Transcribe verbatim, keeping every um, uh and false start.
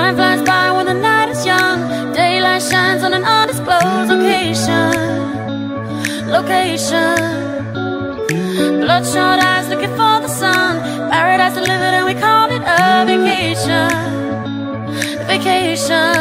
Time flies by when the night is young. Daylight shines on an undisclosed location. Location. Bloodshot eyes looking for the sun. Paradise delivered and we call it a vacation. Vacation.